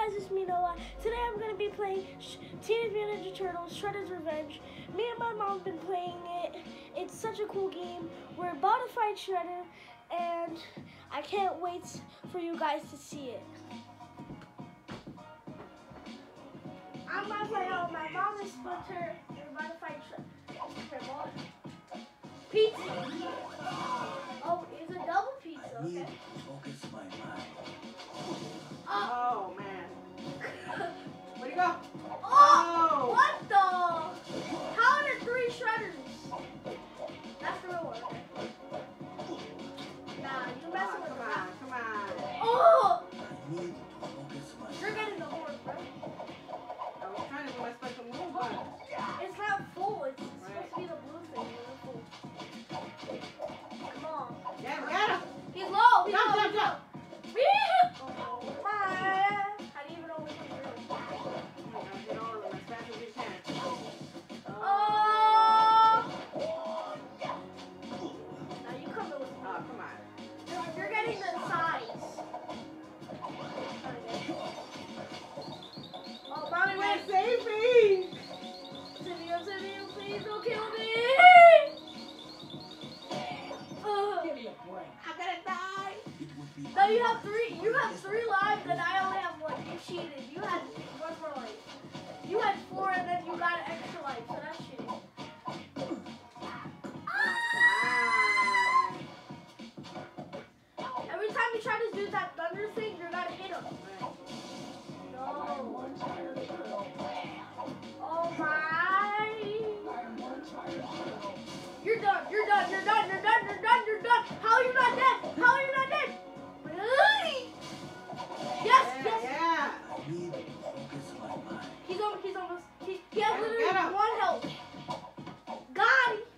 guys, it's me Noah. Today I'm going to be playing Teenage Mutant Ninja Turtles Shredder's Revenge. Me and my mom have been playing it. It's such a cool game. We're about to fight Shredder, and I can't wait for you guys to see it. I'm about to play out. My mom is Splinter. We're about to fight Shredder. Pizza. Oh, it's a double pizza. I need Okay. to focus my mind. Oh man. Where'd he go? Oh! What the? How are there 3 Shredders? That's the real one. Nah, you're messing with the Come on. Oh! I need to focus my You're mind. getting the horn, bro. I was trying to do my special move, but It's not full. It's supposed to be the blue thing. It's full. Come on. get him. He's low. He's Jump, low. jump, jump. Oh my. How do you even know which one's real? Get all of them as fast as you can. Oh! Now you come with me. Oh, come on. You're getting the size. Oh, mommy, wait. Save me. Sylvia, please don't kill me. Give me a break. I'm gonna die. It would be No, you have 3. You have 3 lives, and I only have 1. You cheated. You had 1 more life. You had 4, and then you got an extra life, so that's cheating. Every time you try to do that thunder thing, you're gonna hit him. No. Oh my. You're done. You're done. You're done. You're done. You're done. You're done. How are you not dead? How are you not dead? Really? Yes. Yes. Yeah. I need to focus my mind. He's almost. He has literally Get him. 1 health. Got him.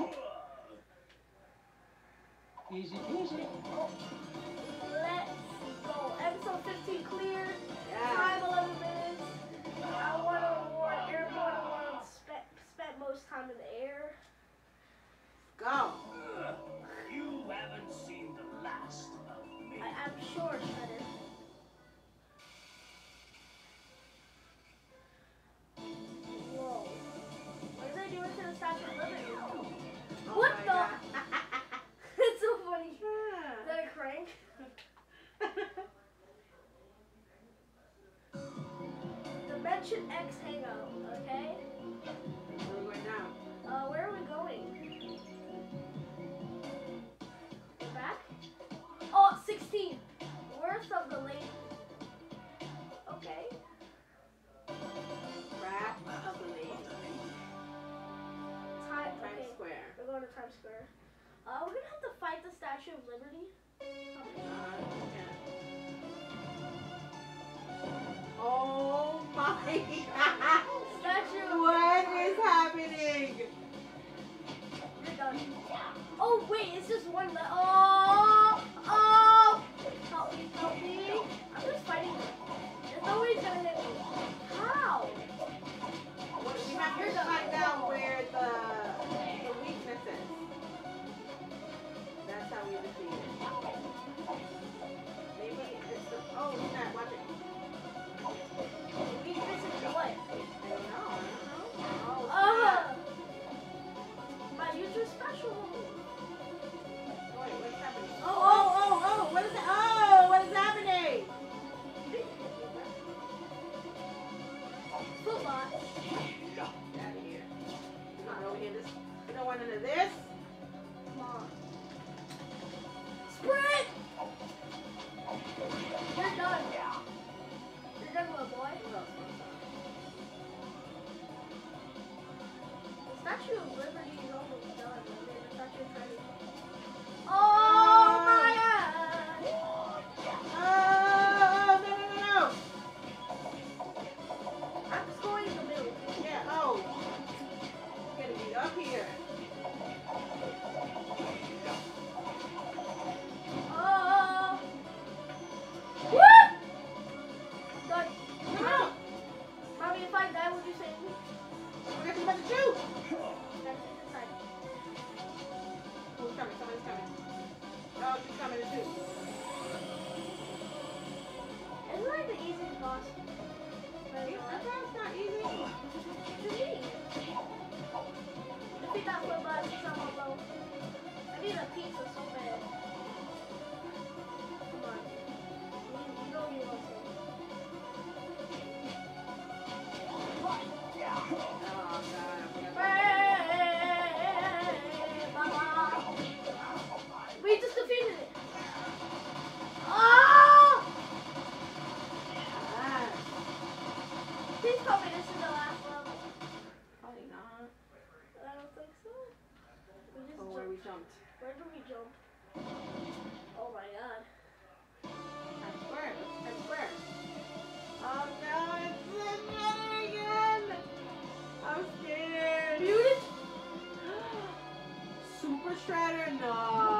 Easy peasy. Let's go. Episode 15 clear. Yeah. Time 11 minutes. I won an award. Airborne award. Spent most time in the air. Go. You haven't seen the last of me. I'm sure, Shredder. Whoa. What are they doing to the Statue of Liberty? Oh What my the? God. It's so funny. Is that a crank? Dimension X Hangout, okay? Where we going now? Where are we going? We're back? Oh, 16. Worst of the late. Okay. Rat of the lake. Times Times Square. We're going to Times Square. We're gonna have to fight the Statue of Liberty. Oh my Statue of What is happening? You're done. Oh wait, it's just one left. Oh! Help me. I'm just fighting. There's no way he's gonna hit me. How? We have to find out where the weakness is. That's how we defeat it. Maybe it's the... Oh, snap, watch it. Weakness is what? I don't know. Oh, Uh, my user special. Wait, what's happening? Oh, What is it? Oh, what is happening? Football. Get out of here. Come on, over here. We don't want none of this. Come on. Sprint! You're done. You're done, little boy. The Statue of Liberty is almost done. The Statue of Liberty. Oh my God! Oh, no. I'm just going in the middle. Yeah, oh. You're gonna be up here. Oh! Woo! Done. Come on. Mommy, if I die, would you save me? What are you about to do? That's boss. That's not easy. To me. Defeat that flip boss since I'm on low. I need a pizza so bad. Come on. You know you want to. Oh, God. We just defeated it. Oh! Please tell me this is the last level. Probably not. I don't think so. We just Oh, where we jumped. Where do we jump? Oh my god. I swear. I swear. Oh no, it's another again. I'm scared. Muted? Super Shredder? No.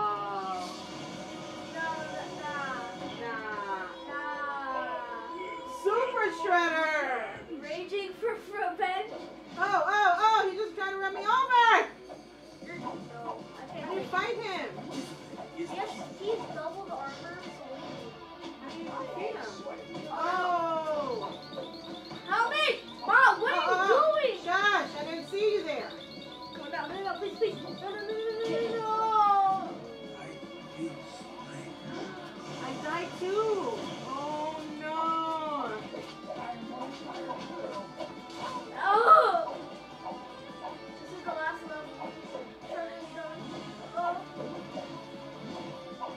Nah. Super Shredder! Raging for revenge? Oh, he just tried to run me over! No, I How can't do you make fight him? Yes, he's doubled armor, so How do you defeat him? Oh! help me! Mom, what are you doing? Josh, I didn't see you there. Come down, please, please. No. I died too. Oh no. Oh! This is the last level. Shredder's done. Oh.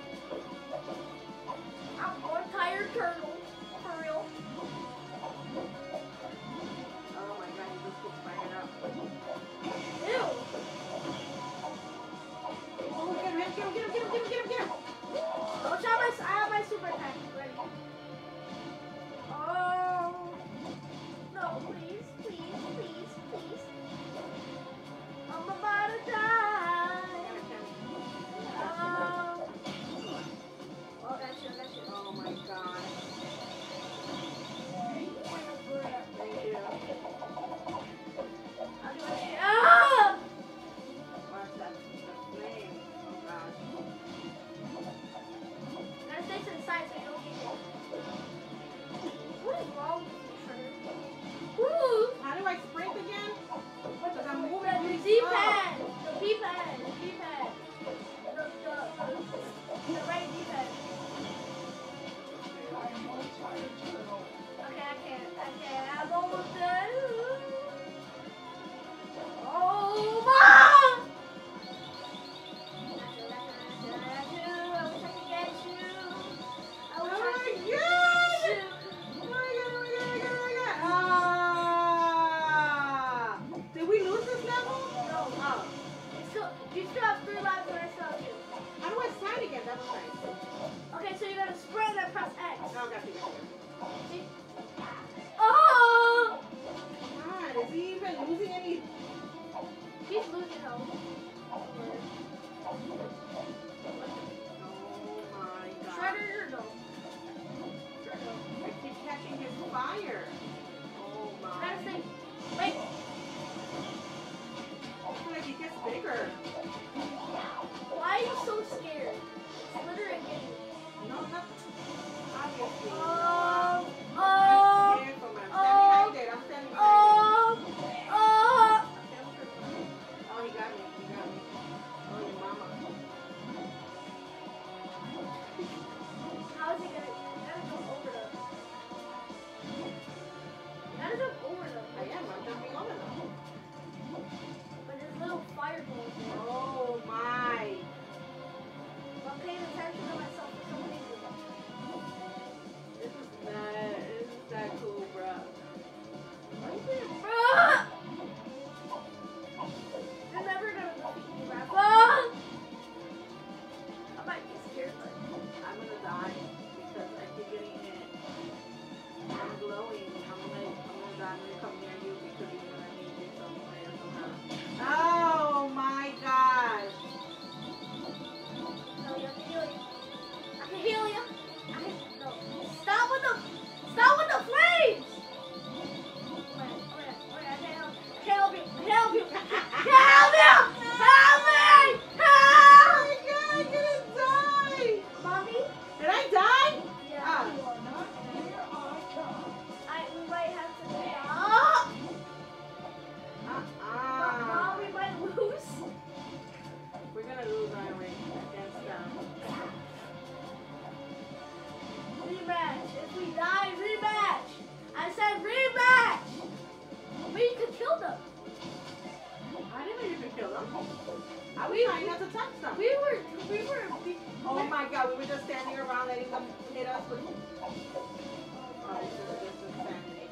kill them. I was trying not to touch them. We were. Oh my god, we were just standing around letting them hit us with. Oh, this is insanity.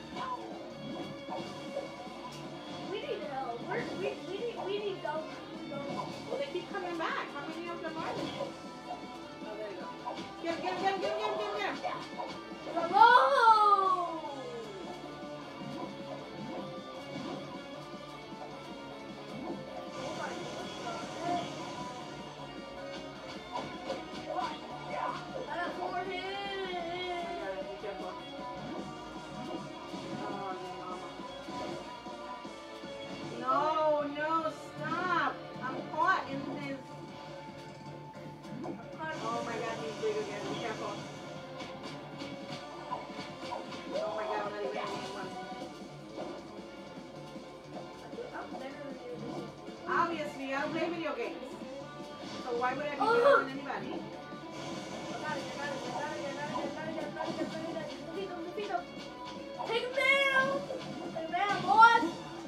We need help. We need help. Well, they keep coming back. How many of them are there? Oh, there you go. Get him. Hello! I got 4 hits. Be careful. Oh, mama. No, stop. I'm caught in this. Oh my god, he's big again. Be careful. Oh my god, I'm not even hitting one. I'm better than you. Obviously, I don't play video games. So why would I be better than anybody? I got it. Defeat him. Take him down! Take him down, boys!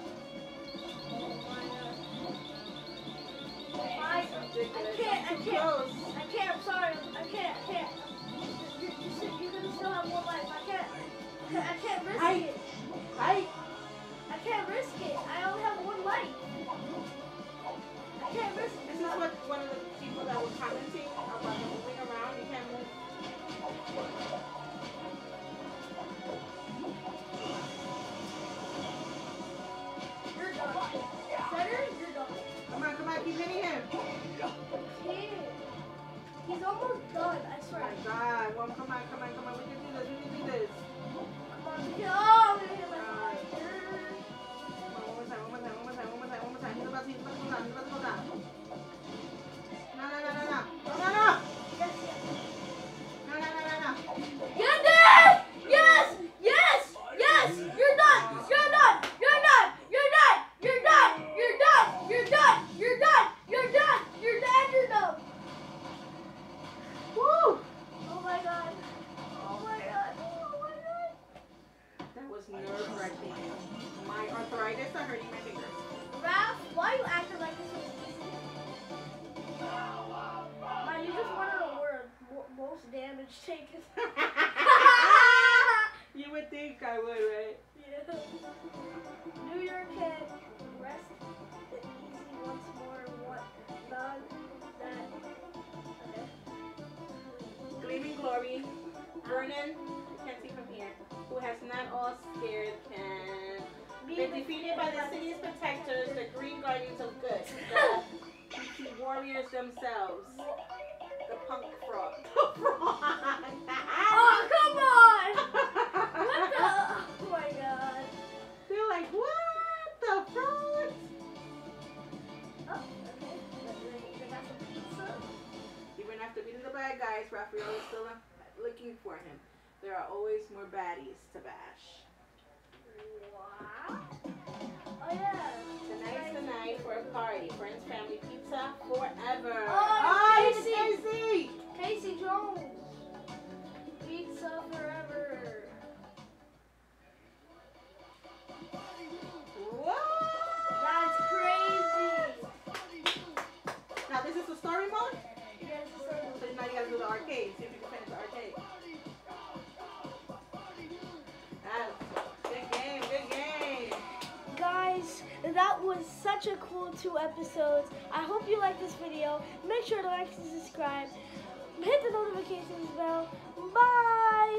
I can't, I'm sorry. I can't. You're gonna still have 1 life. I can't risk it. I can't risk it. I only have 1 life. I can't risk it. This is what one of the people that was commenting about the moving around. You can't move. You're done. Shredder, you're done. Come on, keep hitting him. He's almost done, I Oh swear. my god. Well, come on. We can do this. Come on, I'm gonna hit my fire. One more time. He's about to go down. No. Yes. No. Get there! Yes! You're done! Woo! Oh my god. That was nerve-wracking. My arthritis are hurting my fingers. Raph, why are you acting like this was easy? Man, you just wanted a word. Most damage taken. You would think I would, right? Yeah. New York can rest easy once more. What? None. That. Okay. Gleaming Glory, Vernon, you can't see from here, who has not all scared can be defeated by the city's protectors, the Green Guardians of Good, the PC warriors themselves, the punk frog. Oh, come on! What the? Oh my god. They're like, what the frog? Oh, okay. They got some pizza. Even after beating the bad guys, Raphael is still looking for him. There are always more baddies to bash. Wow. Oh yeah. Tonight's the night for a party. Friends, family, pizza, forever. Oh, it's Casey! Casey Jones. Pizza forever. What? That's crazy. Now this is the story mode? Yes, it's So now you gotta do the arcade. See if you can finish the arcade. Good game. guys, that was such a cool 2 episodes. I hope you liked this video. Make sure to like and subscribe. Hit the notifications bell. Bye!